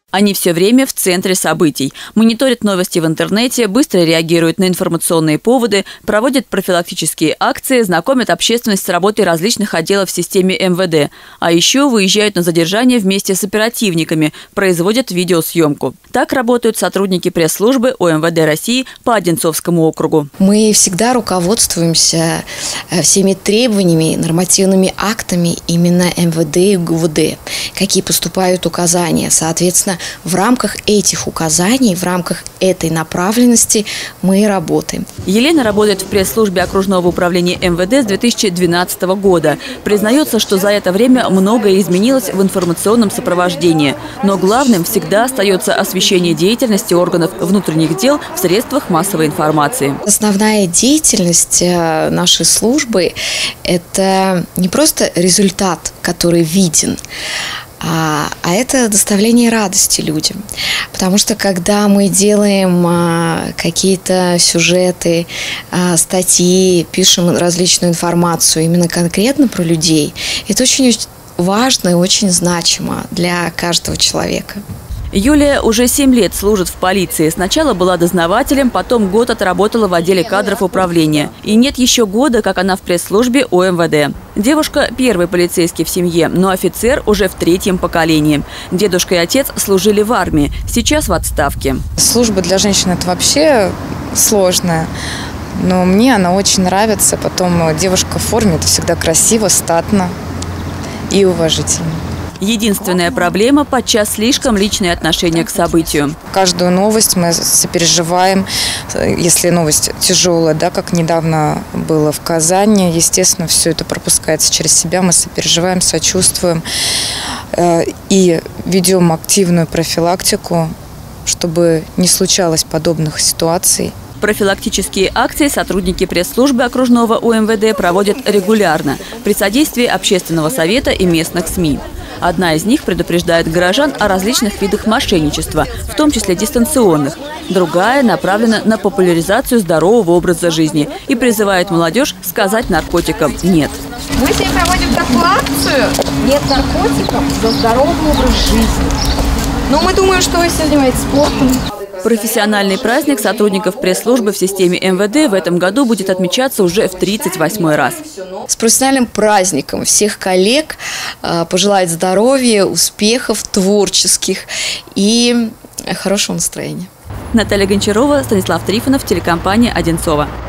Они все время в центре событий. Мониторят новости в интернете, быстро реагируют на информационные поводы, проводят профилактические акции, знакомят общественность с работой различных отделов в системе МВД. А еще выезжают на задержание вместе с оперативниками, производят видеосъемку. Так работают сотрудники пресс-службы ОМВД России по Одинцовскому округу. Мы всегда руководствуемся всеми требованиями, нормативными актами именно МВД и ГУВД, какие поступают указания. Соответственно, в рамках этих указаний, в рамках этой направленности мы и работаем. Елена работает в пресс-службе окружного управления МВД с 2012 года. Признается, что за это время многое изменилось в информационном сопровождении. Но главным всегда остается освещение деятельности органов внутренних дел в средствах массовой информации. Основная деятельность нашей службы – это не просто результат, который виден, а это доставление радости людям. Потому что когда мы делаем какие-то сюжеты, статьи, пишем различную информацию именно конкретно про людей, это очень важно и очень значимо для каждого человека. Юлия уже 7 лет служит в полиции. Сначала была дознавателем, потом год отработала в отделе кадров управления. И нет еще года, как она в пресс-службе ОМВД. Девушка – первый полицейский в семье, но офицер уже в 3-м поколении. Дедушка и отец служили в армии, сейчас в отставке. Служба для женщин – это вообще сложная, но мне она очень нравится. Потом девушка в форме – это всегда красиво, статно и уважительно. Единственная проблема – подчас слишком личное отношение к событию. Каждую новость мы сопереживаем. Если новость тяжелая, да, как недавно было в Казани, естественно, все это пропускается через себя. Мы сопереживаем, сочувствуем и ведем активную профилактику, чтобы не случалось подобных ситуаций. Профилактические акции сотрудники пресс-службы окружного ОМВД проводят регулярно при содействии общественного совета и местных СМИ. Одна из них предупреждает горожан о различных видах мошенничества, в том числе дистанционных. Другая направлена на популяризацию здорового образа жизни и призывает молодежь сказать наркотикам «нет». Мы сегодня проводим такую акцию «Нет наркотиков за здоровый образ жизни». Но мы думаем, что вы занимаетесь спортом. Профессиональный праздник сотрудников пресс-службы в системе МВД в этом году будет отмечаться уже в 38-й раз. С профессиональным праздником всех коллег пожелать здоровья, успехов творческих и хорошего настроения. Наталья Гончарова, Станислав Трифонов, телекомпания «Одинцова».